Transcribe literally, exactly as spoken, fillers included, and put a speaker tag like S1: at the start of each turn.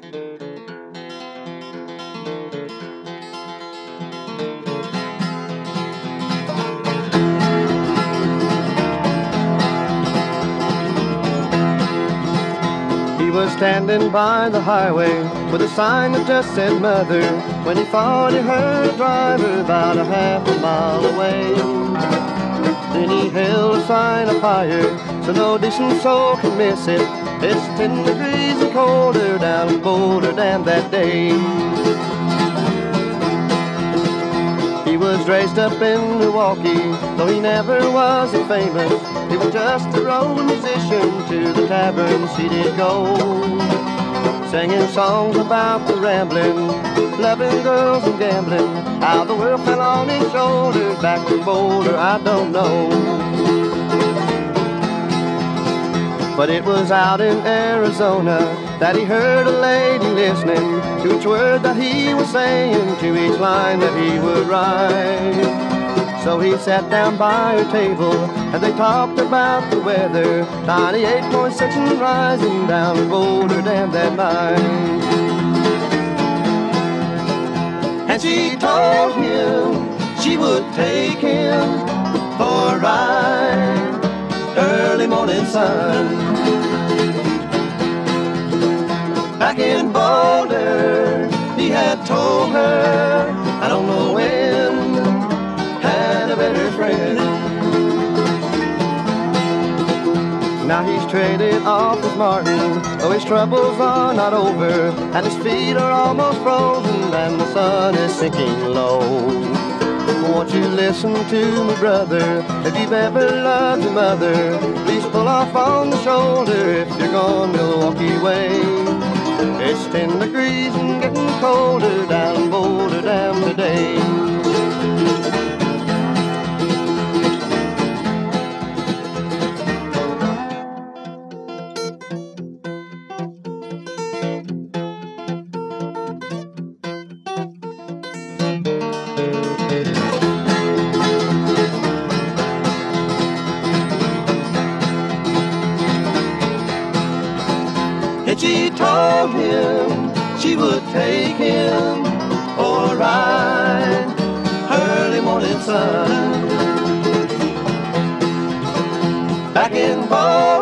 S1: He was standing by the highway with a sign that just said mother, when he thought he heard a driver about a half a mile away. Then he held a sign up higher so no decent soul can miss it. It's ten degrees and colder down in Boulder Dam that day. He was raised up in Milwaukee, though he never was a famous. He was just a road musician, to the taverns he did go, singing songs about the rambling, loving girls and gambling. How the world fell on his shoulders back in Boulder, I don't know. But it was out in Arizona that he heard a lady listening to each word that he was saying, to each line that he would write. So he sat down by her table and they talked about the weather, ninety-eight point six and rising down in Boulder Dam that night. And she told him she would take him for a ride, early morning sun. Back in Boulder, he had told her, I don't know when, had a better friend. Now he's traded off his Martin, though his troubles are not over, and his feet are almost frozen, and the sun is sinking low. Won't you listen to me, brother? If you've ever loved your mother, please pull off on the shoulder if you're going Milwaukee way. It's ten degrees and getting colder down in Boulder Dam today. And she told him she would take him for a ride, early morning sun. Back in Boulder,